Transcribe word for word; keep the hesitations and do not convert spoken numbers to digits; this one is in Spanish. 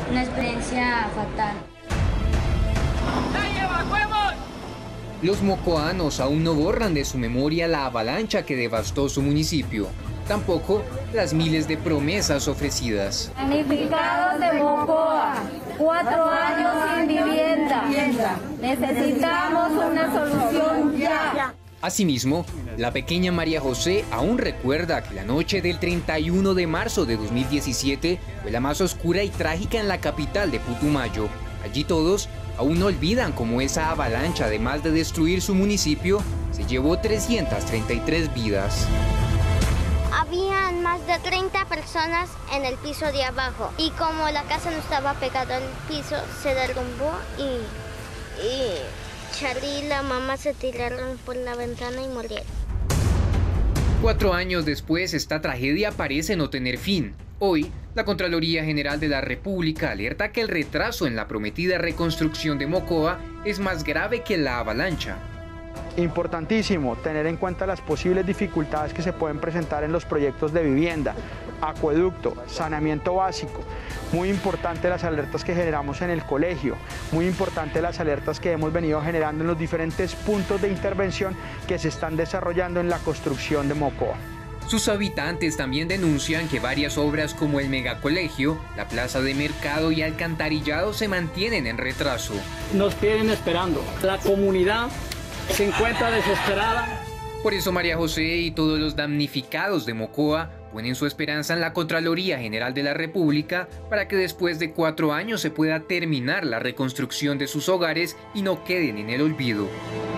una experiencia fatal. Los mocoanos aún no borran de su memoria la avalancha que devastó su municipio. Tampoco las miles de promesas ofrecidas. Damnificados de Mocoa, cuatro años sin vivienda. Necesitamos una solución ya. Asimismo, la pequeña María José aún recuerda que la noche del treinta y uno de marzo de dos mil diecisiete fue la más oscura y trágica en la capital de Putumayo. Allí todos aún no olvidan cómo esa avalancha, además de destruir su municipio, se llevó trescientas treinta y tres vidas. Habían más de treinta personas en el piso de abajo y como la casa no estaba pegada al piso, se derrumbó y, y Charlie y la mamá se tiraron por la ventana y murieron. Cuatro años después, esta tragedia parece no tener fin. Hoy, la Contraloría General de la República alerta que el retraso en la prometida reconstrucción de Mocoa es más grave que la avalancha. Importantísimo tener en cuenta las posibles dificultades que se pueden presentar en los proyectos de vivienda, acueducto, saneamiento básico. Muy importante las alertas que generamos en el colegio, muy importante las alertas que hemos venido generando en los diferentes puntos de intervención que se están desarrollando en la construcción de Mocoa. Sus habitantes también denuncian que varias obras como el megacolegio, la plaza de mercado y alcantarillado se mantienen en retraso. Nos tienen esperando. La comunidad se encuentra desesperada. Por eso María José y todos los damnificados de Mocoa ponen su esperanza en la Contraloría General de la República para que después de cuatro años se pueda terminar la reconstrucción de sus hogares y no queden en el olvido.